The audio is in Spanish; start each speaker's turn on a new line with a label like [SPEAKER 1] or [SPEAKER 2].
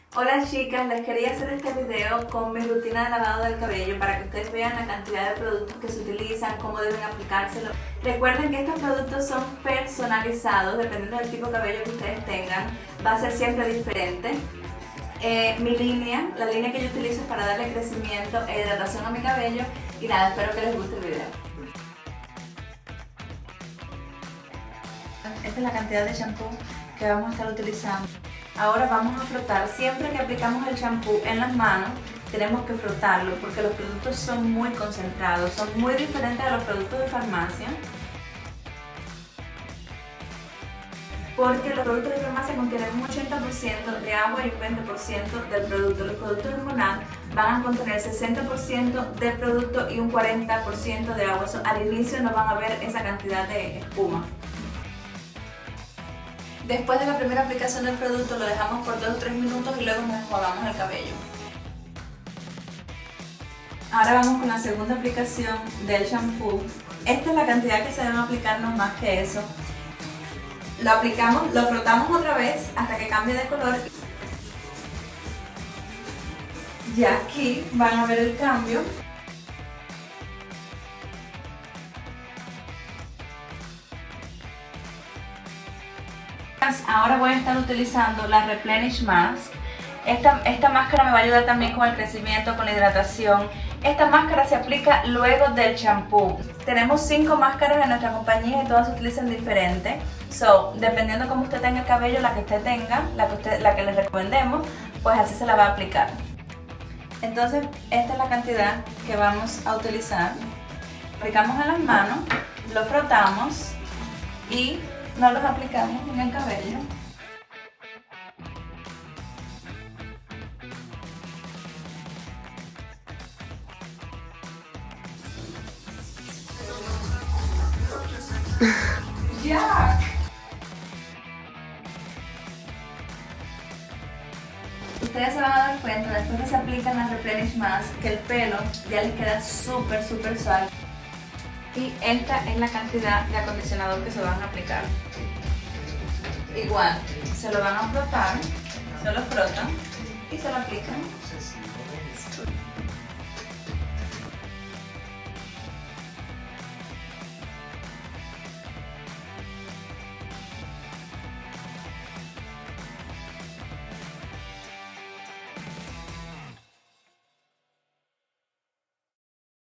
[SPEAKER 1] Hola chicas, les quería hacer este video con mi rutina de lavado del cabello para que ustedes vean la cantidad de productos que se utilizan, cómo deben aplicárselo. Recuerden que estos productos son personalizados, dependiendo del tipo de cabello que ustedes tengan, va a ser siempre diferente. Mi línea, la línea que yo utilizo es para darle crecimiento e hidratación a mi cabello y nada, espero que les guste el video. Esta es la cantidad de shampoo que vamos a estar utilizando. Ahora vamos a frotar. Siempre que aplicamos el shampoo en las manos tenemos que frotarlo porque los productos son muy concentrados, son muy diferentes a los productos de farmacia. Porque los productos de farmacia contienen un 80% de agua y un 20% del producto. Los productos de Monat van a contener 60% de producto y un 40% de agua. Al inicio no van a ver esa cantidad de espuma. Después de la primera aplicación del producto lo dejamos por 2 o 3 minutos y luego nos enjuagamos el cabello. Ahora vamos con la segunda aplicación del shampoo. Esta es la cantidad que se debe aplicar, no más que eso. Lo aplicamos, lo frotamos otra vez hasta que cambie de color. Ya aquí van a ver el cambio. Ahora voy a estar utilizando la Replenish Mask. Esta máscara me va a ayudar también con el crecimiento, con la hidratación. Esta máscara se aplica luego del shampoo. Tenemos 5 máscaras en nuestra compañía y todas se utilizan diferente. Dependiendo cómo usted tenga el cabello, la que usted tenga, la que les recomendemos, pues así se la va a aplicar. Entonces, esta es la cantidad que vamos a utilizar. Aplicamos en las manos, lo frotamos y nos los aplicamos en el cabello. ¡Ya! Ustedes se van a dar cuenta después que se aplican las Replenish Mask que el pelo ya les queda súper suave. Y esta es la cantidad de acondicionador que se van a aplicar. Igual, se lo van a frotar, se lo frotan y se lo aplican.